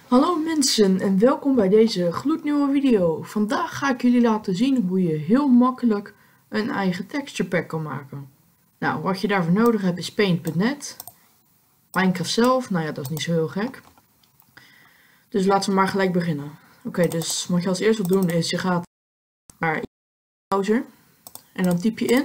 Hallo mensen en welkom bij deze gloednieuwe video. Vandaag ga ik jullie laten zien hoe je heel makkelijk een eigen texture pack kan maken. Nou, wat je daarvoor nodig hebt is Paint.net, Minecraft zelf, nou ja, dat is niet zo heel gek. Dus laten we maar gelijk beginnen. Oké, dus wat je als eerste wil doen is je gaat naar je browser en dan typ je in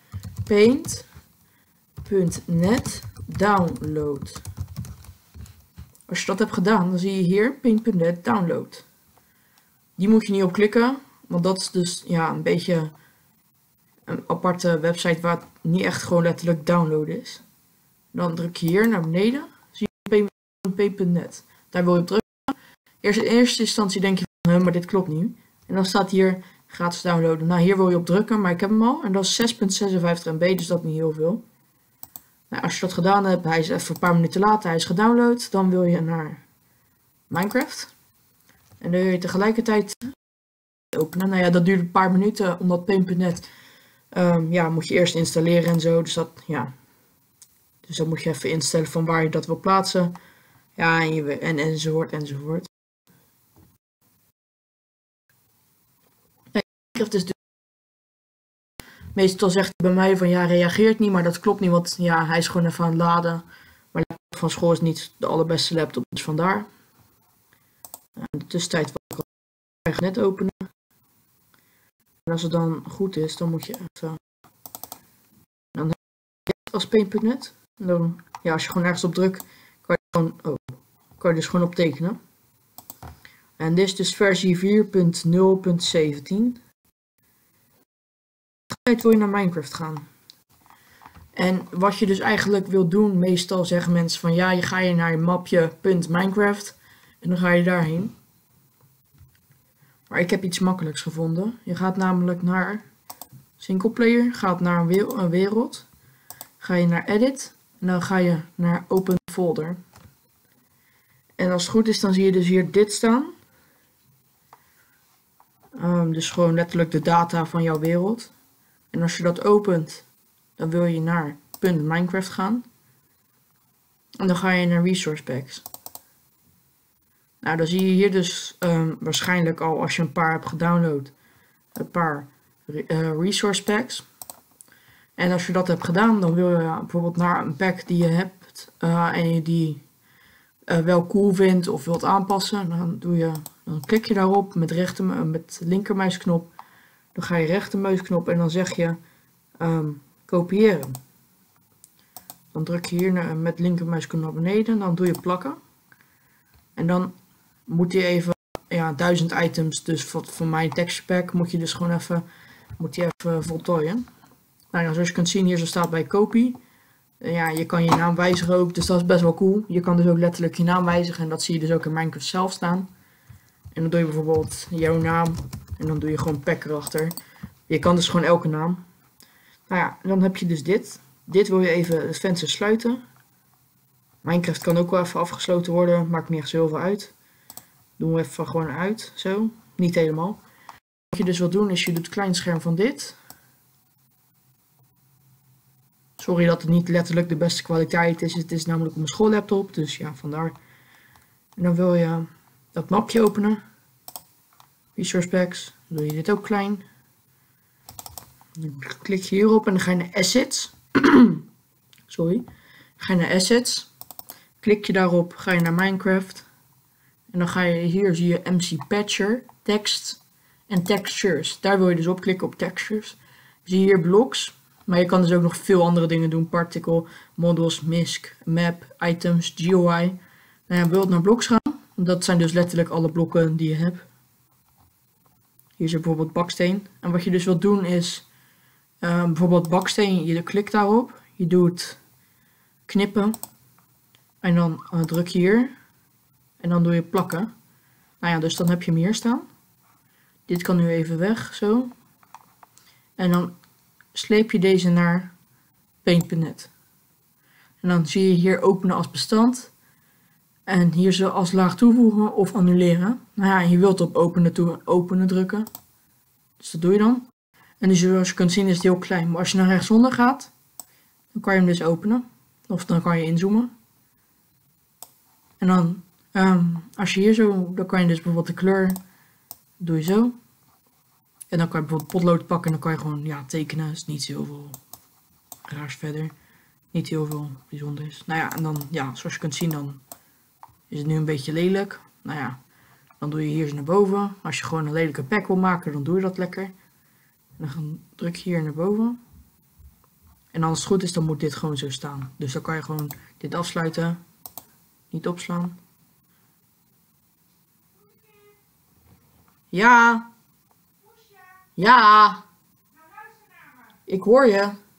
Paint.net download. Als je dat hebt gedaan, dan zie je hier Paint.net download. Die moet je niet op klikken, want dat is dus ja, een beetje een aparte website waar het niet echt gewoon letterlijk download is. Dan druk je hier naar beneden, zie je Paint.net. Daar wil je op drukken. In eerste instantie denk je van, maar dit klopt niet. En dan staat hier gratis downloaden. Nou, hier wil je op drukken, maar ik heb hem al. En dat is 6,56 MB, dus dat is niet heel veel. Nou, als je dat gedaan hebt, hij is even een paar minuten later, hij is gedownload, dan wil je naar Minecraft. En dan wil je tegelijkertijd openen. Nou ja, dat duurt een paar minuten, omdat Paint.net ja, moet je eerst installeren en zo. Dus dat, ja. Dus dan moet je even instellen van waar je dat wil plaatsen. Ja, en enzovoort, enzovoort. Minecraft is dus meestal zegt hij bij mij van ja, reageert niet, maar dat klopt niet, want ja, hij is gewoon even aan het laden. Maar de laptop van school is niet de allerbeste laptop, dus vandaar. In de tussentijd wil ik het net openen. En als het dan goed is, dan moet je even... Dan heb je het als Paint.net. Dan, ja, als je gewoon ergens op drukt, kan je dus gewoon op tekenen. En dit is dus versie 4.0.17. Wil je naar Minecraft gaan. En wat je dus eigenlijk wil doen, meestal zeggen mensen van ja, je ga je naar je mapje .minecraft en dan ga je daarheen. Maar ik heb iets makkelijks gevonden. Je gaat namelijk naar singleplayer, gaat naar een wereld, ga je naar edit en dan ga je naar open folder. En als het goed is, dan zie je dus hier dit staan. Dus gewoon letterlijk de data van jouw wereld. En als je dat opent, dan wil je naar .minecraft gaan. En dan ga je naar resource packs. Nou, dan zie je hier dus waarschijnlijk al, als je een paar hebt gedownload, een paar resource packs. En als je dat hebt gedaan, dan wil je bijvoorbeeld naar een pack die je hebt en je die wel cool vindt of wilt aanpassen. Dan klik je daarop met linkermuisknop. Dan ga je rechtermuisknop en dan zeg je kopiëren. Dan druk je hier met linkermuisknop naar beneden en dan doe je plakken. En dan moet je even, ja, 1000 items, dus voor mijn texture pack moet je dus gewoon even voltooien. Nou ja, zoals je kunt zien hier zo staat bij copy. Ja, je kan je naam wijzigen ook, dus dat is best wel cool. Je kan dus ook letterlijk je naam wijzigen en dat zie je dus ook in Minecraft zelf staan. En dan doe je bijvoorbeeld jouw naam. En dan doe je gewoon pack erachter. Je kan dus gewoon elke naam. Nou ja, dan heb je dus dit. Dit wil je even het venster sluiten. Minecraft kan ook wel even afgesloten worden. Maakt niet echt zo heel veel uit. Doen we even gewoon uit. Zo. Niet helemaal. Wat je dus wil doen is je doet het kleinscherm van dit. Sorry dat het niet letterlijk de beste kwaliteit is. Het is namelijk op mijn schoollaptop. Dus ja, vandaar. En dan wil je dat mapje openen. Resource packs. Dan doe je dit ook klein. Dan klik je hierop en dan ga je naar assets. Sorry. Dan ga je naar assets. Klik je daarop, ga je naar Minecraft. En dan ga je hier, zie je MC Patcher, tekst en textures. Daar wil je dus op klikken op textures. Zie je hier blocks. Maar je kan dus ook nog veel andere dingen doen. Particle, models, misc, map, items, GUI. Nou ja, wil je naar blocks gaan? Dat zijn dus letterlijk alle blokken die je hebt. Hier is bijvoorbeeld baksteen. En wat je dus wilt doen is, bijvoorbeeld baksteen, je klikt daarop. Je doet knippen. En dan druk je hier. En dan doe je plakken. Nou ja, dus dan heb je hem hier staan. Dit kan nu even weg, zo. En dan sleep je deze naar Paint.net. En dan zie je hier openen als bestand. En hier zo als laag toevoegen of annuleren. Nou ja, je wilt op openen drukken. Dus dat doe je dan. En dus zoals je kunt zien is het heel klein. Maar als je naar rechtsonder gaat, dan kan je hem dus openen. Of dan kan je inzoomen. En dan Als je hier zo, dan kan je dus bijvoorbeeld de kleur, doe je zo. En dan kan je bijvoorbeeld potlood pakken en dan kan je gewoon, ja, tekenen. Is niet heel veel raars verder. Niet heel veel bijzonders. Nou ja, en dan, ja, zoals je kunt zien, dan is het nu een beetje lelijk. Nou ja, dan doe je hier zo naar boven. Als je gewoon een lelijke pack wil maken, dan doe je dat lekker. En dan druk je hier naar boven. En als het goed is, dan moet dit gewoon zo staan. Dus dan kan je gewoon dit afsluiten. Niet opslaan. Ja. Ja. Ik hoor je.